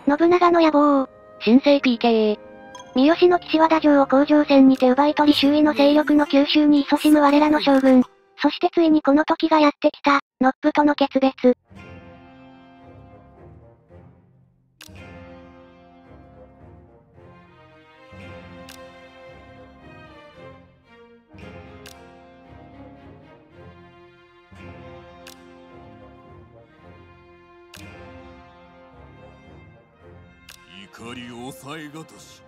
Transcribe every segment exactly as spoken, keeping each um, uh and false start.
信長の野望。 新生 ピーケー。 三好の岸和田城を甲状腺にて奪い取り周囲の勢力の吸収に勤しむ我らの将軍。そしてついにこの時がやってきた、ノップとの決別。 怒りを抑えがたし。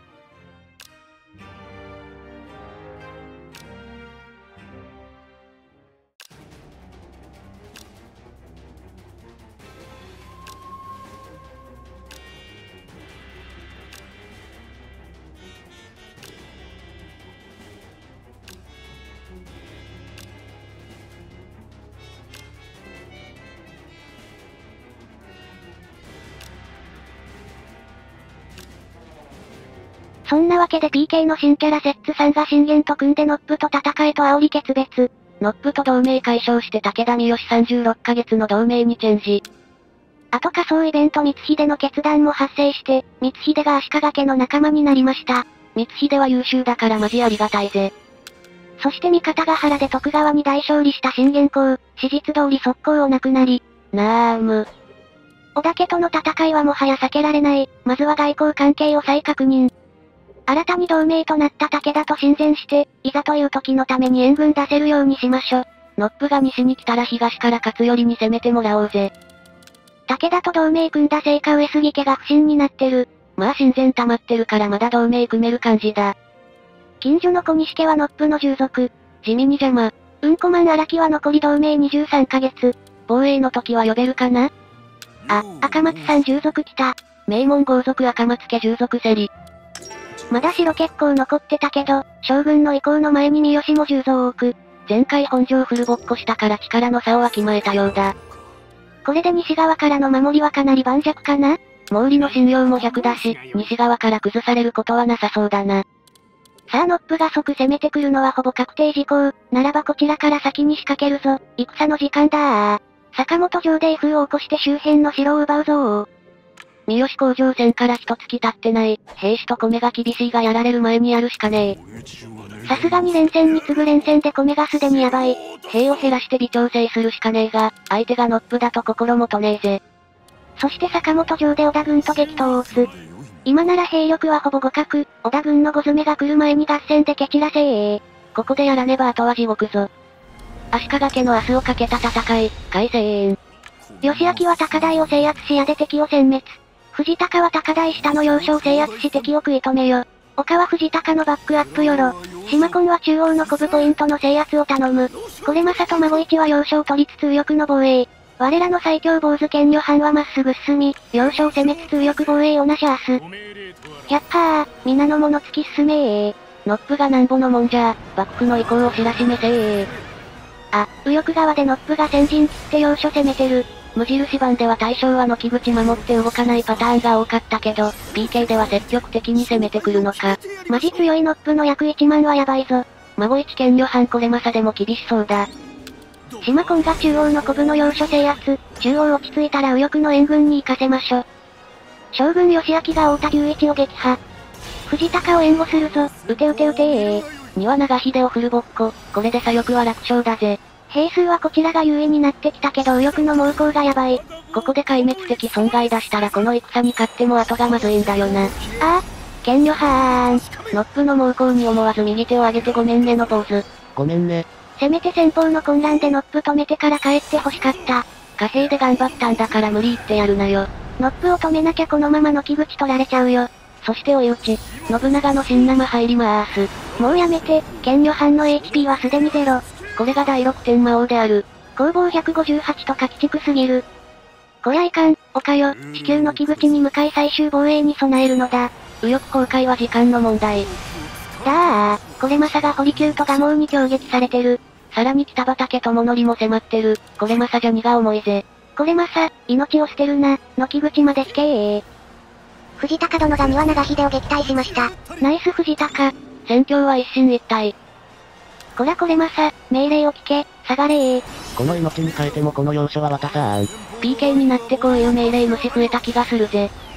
そんなわけで ピーケー の新キャラセッツさんが信玄と組んでノップと戦えと煽り決別。 ノップと同盟解消して武田三好さんじゅうろっかげつの同盟にチェンジ。 あと仮想イベント光秀の決断も発生して、光秀が足利家の仲間になりました。 光秀は優秀だからマジありがたいぜ。 そして味方が原で徳川に大勝利した信玄公、史実通り速攻をなくなり、 なーむ。 織田家との戦いはもはや避けられない、まずは外交関係を再確認。新たに同盟となった武田と親善して、いざという時のために援軍出せるようにしましょ。 ノップが西に来たら東から勝頼に攻めてもらおうぜ。 武田と同盟組んだせいか上杉家が不審になってる。 まあ親善溜まってるからまだ同盟組める感じだ。 近所の小西家はノップの従属。 地味に邪魔。 うんこマン荒木は残り同盟にじゅうさんかげつ。 防衛の時は呼べるかな？ あ、赤松さん従属来た。 名門豪族赤松家従属セリ。 まだ城結構残ってたけど、将軍の意向の前に三好も従属を置く。 前回本城フルボッコしたから力の差をわきまえたようだ。 これで西側からの守りはかなり盤石かな？ 毛利の信用もひゃくだし、西側から崩されることはなさそうだな。 さあノップが即攻めてくるのはほぼ確定事項。ならばこちらから先に仕掛けるぞ。戦の時間だー。坂本城で威風を起こして周辺の城を奪うぞー。 三好甲状腺から一月経ってない、兵士と米が厳しいがやられる前にやるしかねえ。さすがに連戦に次ぐ連戦で米がすでにやばい。 兵を減らして微調整するしかねえが、相手がノップだと心もとねえぜ。 そして坂本城で織田軍と激闘を打つ。今なら兵力はほぼ互角、織田軍のご詰めが来る前に合戦で蹴散らせー。 ここでやらねばあとは地獄ぞ。足利家の明日をかけた戦い、開戦。 義明は高台を制圧し矢で敵を殲滅。藤高は高台下の要所を制圧し敵を食い止めよ。岡は藤高のバックアップよろ。島根は中央のコブポイントの制圧を頼む。これ正と孫一は要所を取りつつ右翼の防衛。我らの最強坊主剣女藩はまっすぐ進み、要所を攻めつつ右翼防衛をなしゃーす。ひゃっはー、皆の者突き進めー。 ノップがなんぼのもんじゃー、幕府の意向を知らしめせー。 あ、右翼側でノップが先陣切って要所攻めてる。 無印版では対象は軒口守って動かないパターンが多かったけど、ピーケー では積極的に攻めてくるのか。 マジ強いノップの約いちまんはやばいぞ。 孫一剣女藩これまさでも厳しそうだ。 島根が中央のコブの要所制圧、中央落ち着いたら右翼の援軍に行かせましょ。将軍義明が太田牛一を撃破。藤高を援護するぞ、撃て撃て撃てー。 には長秀をフルボッコ、これで左翼は楽勝だぜ。 兵数はこちらが優位になってきたけど右翼の猛攻がやばい。 ここで壊滅的損害出したらこの戦に勝っても後がまずいんだよな。 ああ、剣女はーん。 ノップの猛攻に思わず右手を上げてごめんねのポーズ。ごめんね。 せめて先方の混乱でノップ止めてから帰って欲しかった。 貨幣で頑張ったんだから無理言ってやるなよ。 ノップを止めなきゃこのまま軒口取られちゃうよ。 そして追い打ち、信長の新生入りまーす。 もうやめて、剣女藩の エイチピー はすでにゼロ。 これがだいろくてん魔王である。 攻防ひゃくごじゅうはちとか鬼畜すぎる。こりゃいかん、岡よ、地球の木口に向かい最終防衛に備えるのだ。 右翼公開は時間の問題。 だあ、これまさが堀急と蒲生に攻撃されてる。 さらに北畠智則も迫ってる。これまさじゃ荷が重いぜ。 これまさ、命を捨てるな、軒口まで引けー。藤高殿が三輪長秀を撃退しました。ナイス藤高。 戦況は一進一退。 こらこれまさ、命令を聞け、下がれー。 この命に変えてもこの要所は渡さーん。ピーケー になってこういう命令無視増えた気がするぜ。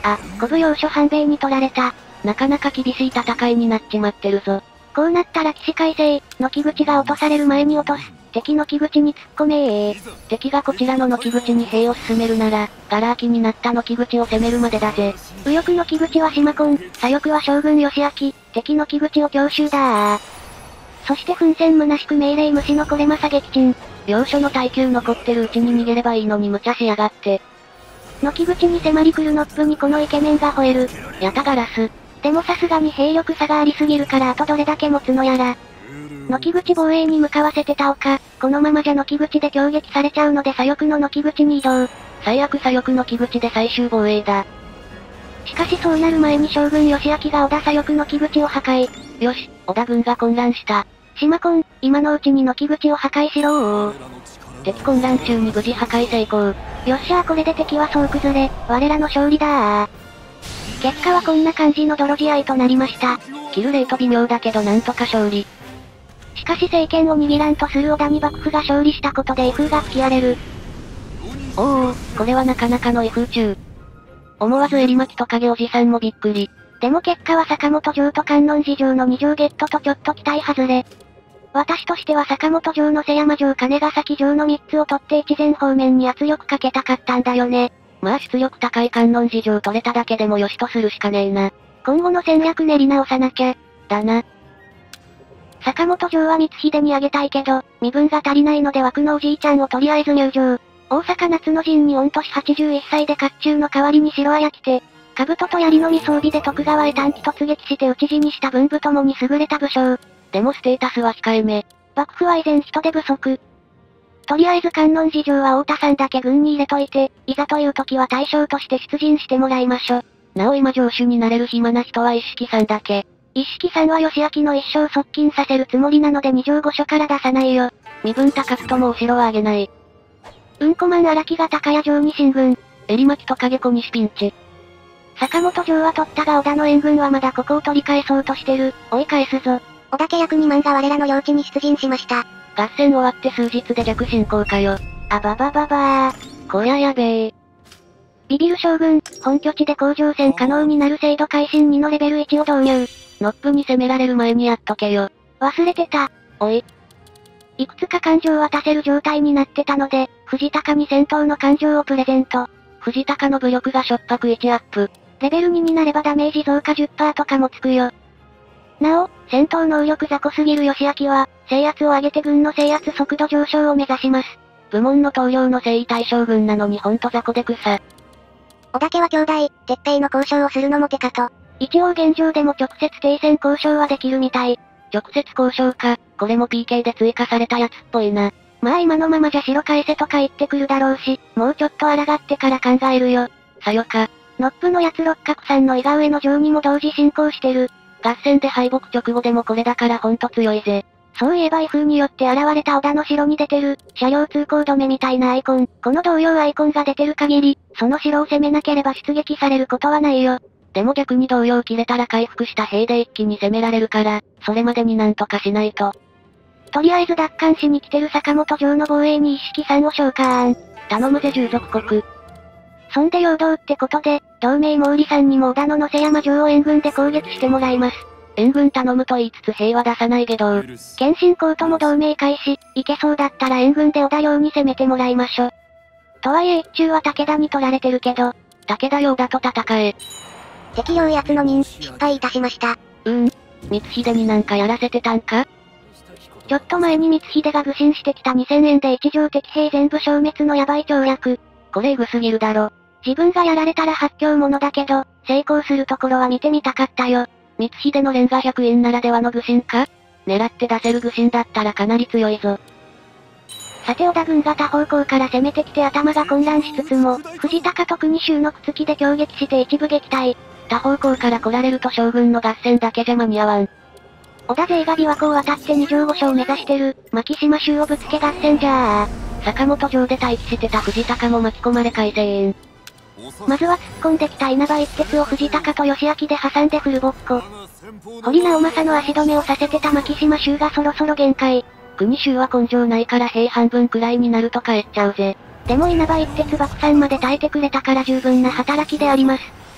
あ、古武要所半兵衛に取られた。 なかなか厳しい戦いになっちまってるぞ。 こうなったら起死回生、軒口が落とされる前に落とす。敵軒口に突っ込めー。 敵がこちらの軒口に兵を進めるなら、ガラ空きになった軒口を攻めるまでだぜ。 右翼軒口は島根、左翼は将軍義明、敵軒口を強襲だー。そして奮戦虚しく命令無視のこれまさ撃沈。 要所の耐久残ってるうちに逃げればいいのに無茶しやがって。 軒口に迫り来るノップにこのイケメンが吠える。 やたガラス。 でもさすがに兵力差がありすぎるからあとどれだけ持つのやら。軒口防衛に向かわせてた岡、このままじゃ軒口で攻撃されちゃうので左翼の軒口に移動。 最悪左翼の軒口で最終防衛だ。 しかしそうなる前に将軍義明が織田左翼の軒口を破壊。 よし、織田軍が混乱した。 島根、今のうちに軒口を破壊しろー。 敵混乱中に無事破壊成功。 よっしゃーこれで敵は総崩れ、我らの勝利だー。結果はこんな感じの泥仕合となりました。 キルレート微妙だけどなんとか勝利。 しかし政権を握らんとする織田に幕府が勝利したことで威風が吹き荒れる。 おーおー、これはなかなかの威風中。思わず襟巻きトカゲおじさんもびっくり。 でも結果は坂本城と観音寺城のに城ゲットとちょっと期待外れ。私としては坂本城の瀬山城金ヶ崎城のみっつを取って一前方面に圧力かけたかったんだよね。 まあ出力高い観音寺城取れただけでもよしとするしかねえな。 今後の戦略練り直さなきゃ。 だな。 坂本城は光秀にあげたいけど、身分が足りないので枠のおじいちゃんをとりあえず入城。大阪夏の陣に御年はちじゅういっさいで甲冑の代わりに白綾着て、兜と槍のみ装備で徳川へ短期突撃して討ち死にした文武ともに優れた武将。 でもステータスは控えめ。 幕府は依然人手不足。とりあえず観音寺城は太田さんだけ軍に入れといて、いざという時は大将として出陣してもらいましょ。 なお今城主になれる暇な人は一色さんだけ。 一色さんは義明の一生側近させるつもりなので二条御所から出さないよ。 身分高くともお城はあげない。 うんこマン荒木が高谷城に進軍。 襟巻きトカゲ小西ピンチ。 坂本城は取ったが織田の援軍はまだここを取り返そうとしてる。追い返すぞ。織田家約にまんが我らの領地に出陣しました。 合戦終わって数日で逆進行かよ。 あばばばばー。 こりゃやべえ。 ビビる将軍、本拠地で甲状戦可能になる制度改新にのレベルいちを導入。 ノップに攻められる前にやっとけよ。 忘れてた。 おい。 いくつか感情を渡せる状態になってたので、藤高に戦闘の感情をプレゼント。 藤高の武力がしょっぱくいちアップ。 レベルにになればダメージ増加 じゅっパーセント とかもつくよ。なお、戦闘能力雑魚すぎる義明は、制圧を上げて軍の制圧速度上昇を目指します。 部門の棟梁の征夷大将軍なのにほんと雑魚で草。 織田家は兄弟、鉄平の交渉をするのも手かと。一応現状でも直接停戦交渉はできるみたい。 直接交渉か、これも ピーケー で追加されたやつっぽいな。 まあ今のままじゃ城返せとか言ってくるだろうし、もうちょっと抗ってから考えるよ。 さよか。 ノップのやつ六角さんの伊賀上の城にも同時進行してる。 合戦で敗北直後でもこれだからほんと強いぜ。 そういえば威風によって現れた織田の城に出てる、車両通行止めみたいなアイコン。この同様アイコンが出てる限り、その城を攻めなければ出撃されることはないよ。 でも逆に同様切れたら回復した兵で一気に攻められるから、それまでになんとかしないと。 とりあえず奪還しに来てる坂本城の防衛に一式さんを召喚。 頼むぜ従属国。 そんで陽動ってことで、同盟毛利さんにも織田の野瀬山城を援軍で攻撃してもらいます。 援軍頼むと言いつつ兵は出さないけど。 謙信公とも同盟開始、いけそうだったら援軍で織田領に攻めてもらいましょ。とはいえ一中は武田に取られてるけど、 武田領だと戦え。 敵領圧の任、失敗いたしました。 うーん。光秀になんかやらせてたんか？ ちょっと前に光秀が愚信してきたにせんえんで一条敵兵全部消滅のヤバい跳躍。 これエグすぎるだろ。 自分がやられたら発狂者だけど、成功するところは見てみたかったよ。 光秀のレンガひゃくえんならではの愚信か？狙って出せる愚信だったらかなり強いぞ。 さて織田軍が他方向から攻めてきて頭が混乱しつつも、藤高と国衆のくつきで攻撃して一部撃退。 他方向から来られると将軍の合戦だけじゃ間に合わん。 織田勢が琵琶湖を渡って二条御所を目指してる、牧島衆をぶつけ合戦じゃー。 坂本城で待機してた藤高も巻き込まれ改正。 まずは突っ込んできた稲葉一徹を藤高と義明で挟んでフルボッコ。堀直政の足止めをさせてた牧島衆がそろそろ限界。 国衆は根性ないから兵半分くらいになると帰っちゃうぜ。 でも稲葉一徹爆散まで耐えてくれたから十分な働きであります。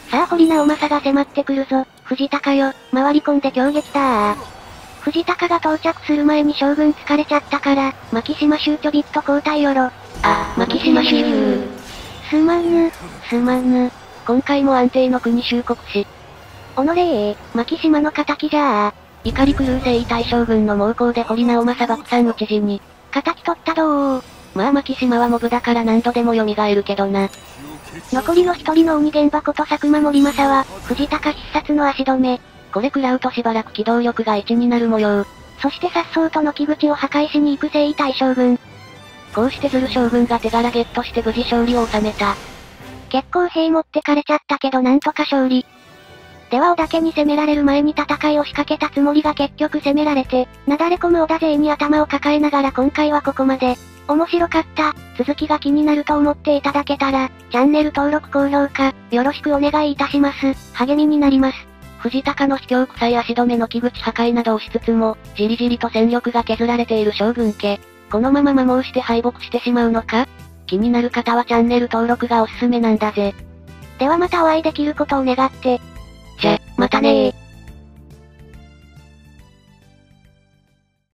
さあ堀直政が迫ってくるぞ。藤高よ、回り込んで強撃だー。藤高が到着する前に将軍疲れちゃったから、牧島衆ちょびっと交代よろ。 あ、牧島衆。 すまぬ、すまぬ。 今回も安定の国衆国し。 おのれー、牧島の仇じゃあ。 怒り狂う征夷大将軍の猛攻で堀直政爆散討ち死に。 仇取ったどー。 まあ牧島はモブだから何度でも蘇るけどな。 残りの一人の鬼源箱と佐久間森政は、藤高必殺の足止め。 これ食らうとしばらく機動力がいちになる模様。 そして颯爽と軒口を破壊しに行く征夷大将軍。 こうしてズル将軍が手柄ゲットして無事勝利を収めた。 結構兵持ってかれちゃったけどなんとか勝利。では織田家に攻められる前に戦いを仕掛けたつもりが結局攻められて、なだれ込む織田勢に頭を抱えながら今回はここまで。面白かった。続きが気になると思っていただけたら、チャンネル登録高評価、よろしくお願いいたします。励みになります。 藤高の卑怯臭い足止めの木口破壊などをしつつも、じりじりと戦力が削られている将軍家。このまま摩耗して敗北してしまうのか？気になる方はチャンネル登録がおすすめなんだぜ。 ではまたお会いできることを願って。 じゃ、またねー。